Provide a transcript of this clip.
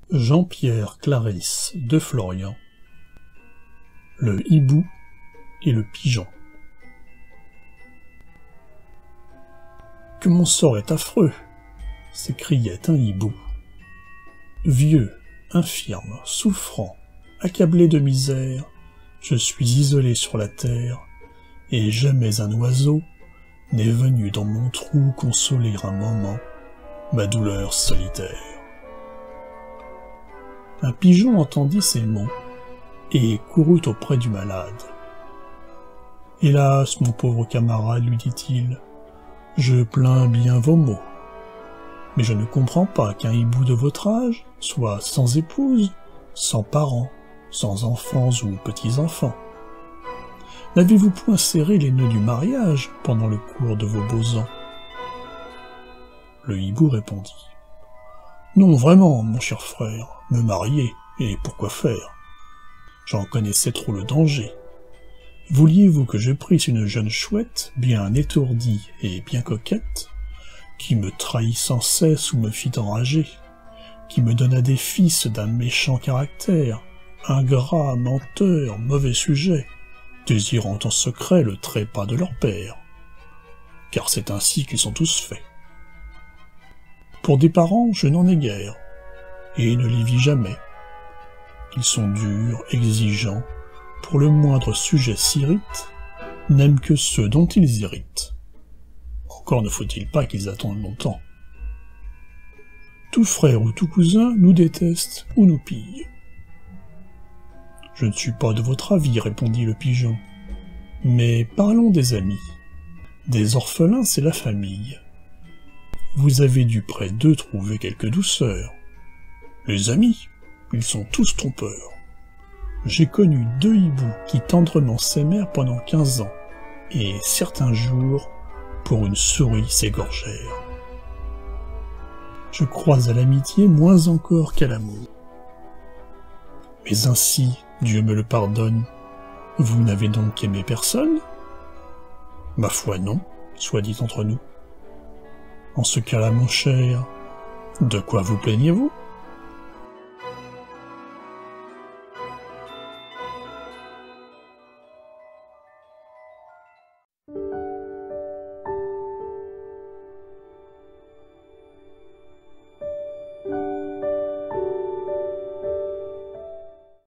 Jean-Pierre Clarisse de Florian. Le hibou et le pigeon. Que mon sort est affreux, s'écriait un hibou. Vieux, infirme, souffrant, accablé de misère, je suis isolé sur la terre, et jamais un oiseau n'est venu dans mon trou consoler un moment ma douleur solitaire. Un pigeon entendit ces mots, et courut auprès du malade. « Hélas, mon pauvre camarade, lui dit-il, je plains bien vos maux. Mais je ne comprends pas qu'un hibou de votre âge soit sans épouse, sans parents, sans enfants ou petits-enfants. N'avez-vous point serré les nœuds du mariage pendant le cours de vos beaux ans ?» Le hibou répondit. « Non, vraiment, mon cher frère, me marier, et pourquoi faire? J'en connaissais trop le danger. Vouliez-vous que je prisse une jeune chouette, bien étourdie et bien coquette, qui me trahit sans cesse ou me fit enrager, qui me donna des fils d'un méchant caractère, ingrat, menteur, mauvais sujet, désirant en secret le trépas de leur père, car c'est ainsi qu'ils sont tous faits. Pour des parents, je n'en ai guère, et ne les vis jamais. Ils sont durs, exigeants, pour le moindre sujet s'irritent, n'aiment que ceux dont ils irritent. Encore ne faut-il pas qu'ils attendent longtemps. Tout frère ou tout cousin nous déteste ou nous pille. Je ne suis pas de votre avis, répondit le pigeon. Mais parlons des amis. Des orphelins, c'est la famille. Vous avez dû près d'eux trouver quelque douceur. Les amis, ils sont tous trompeurs. J'ai connu 2 hiboux qui tendrement s'aimèrent pendant 15 ans, et certains jours, pour une souris s'égorgèrent. Je crois à l'amitié moins encore qu'à l'amour. Mais ainsi, Dieu me le pardonne, vous n'avez donc aimé personne? Ma foi non, soit dit entre nous. En ce cas-là, mon cher, de quoi vous plaignez-vous?